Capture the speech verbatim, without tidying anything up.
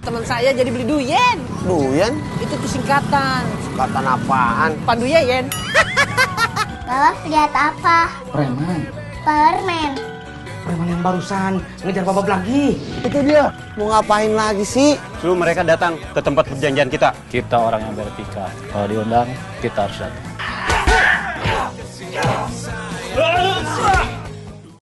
Teman saya jadi beli duyen. Duyen? Itu tuh singkatan. Singkatan apaan? Panduyen. Bapak lihat apa? Preman. Permen. Preman yang barusan ngejar Bapak lagi. Itu dia. Mau ngapain lagi sih? Suruh mereka datang ke tempat perjanjian kita. Kita orang yang vertikal. Kalau diundang, kita harus datang.